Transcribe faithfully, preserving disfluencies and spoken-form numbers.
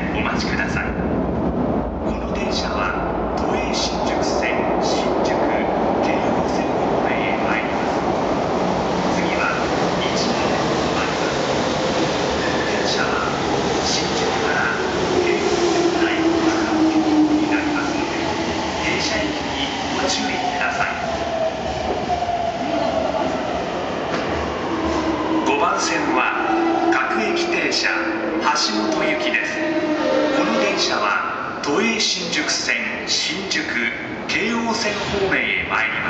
お待ちください。この電車は都営新宿線新宿京王線方面へ参ります。次はいち号で止まります。この電車は新宿から京王線内中尾京都になりますので、停車駅にご注意ください。ごばん線は各駅停車橋本行きです。この電車は都営新宿線新宿京王線方面へ参ります。